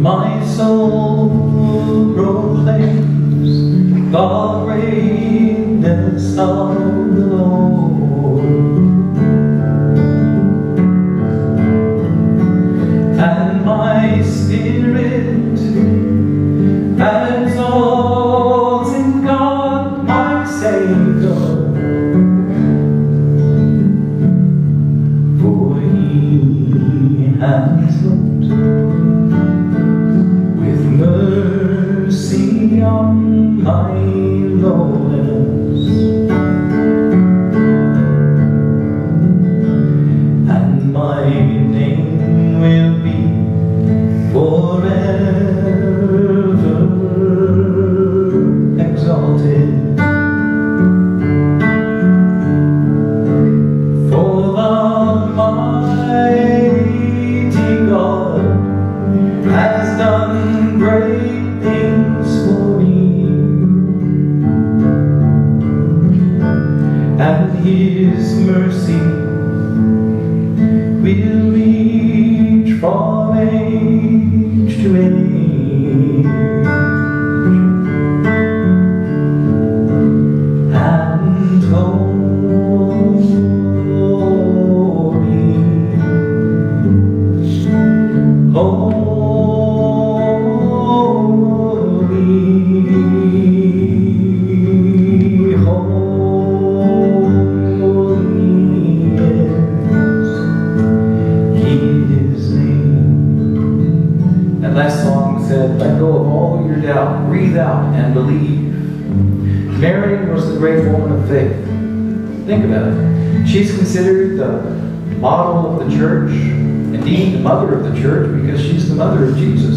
My soul proclaims the greatness of the Lord, and my spirit exalts in God my Savior, for He has looked with mercy on my lowliness, and my name will be forever exalted. For the mighty God has done great things for me, and His mercy will reach from age to age, and holy, let go of all your doubt, breathe out and believe. Mary was the great woman of faith. Think about it. She's considered the model of the church, indeed the mother of the church, because she's the mother of Jesus.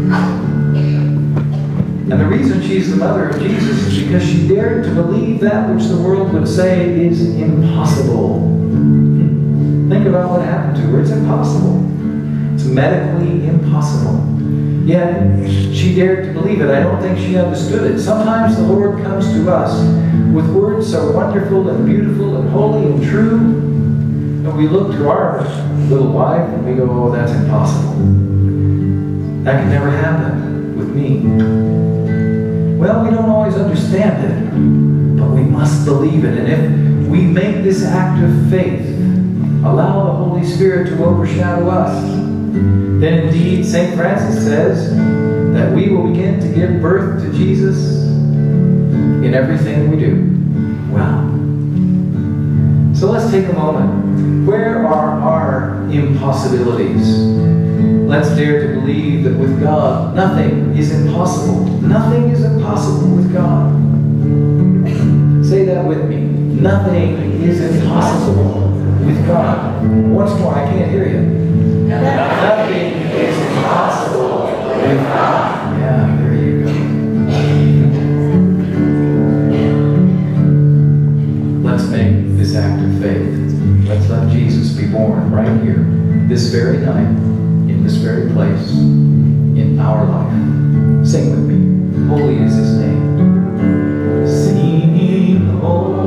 And the reason she's the mother of Jesus is because she dared to believe that which the world would say is impossible. Think about what happened to her. It's impossible. It's medically impossible. Yet, she dared to believe it. I don't think she understood it. Sometimes the Lord comes to us with words so wonderful and beautiful and holy and true, and we look to our little life and we go, oh, that's impossible. That can never happen with me. Well, we don't always understand it, but we must believe it. And if we make this act of faith, allow the Holy Spirit to overshadow us, then indeed St. Francis says that we will begin to give birth to Jesus in everything we do. Wow. So let's take a moment. Where are our impossibilities? Let's dare to believe that with God, nothing is impossible. Nothing is impossible with God. Say that with me. Nothing is impossible with God. Once more, I can't hear you. Nothing is impossible with God. Yeah, there you go. Let's make this act of faith. Let's let Jesus be born right here, this very night, in this very place, in our life. Sing with me. Holy is His name. Sing, holy.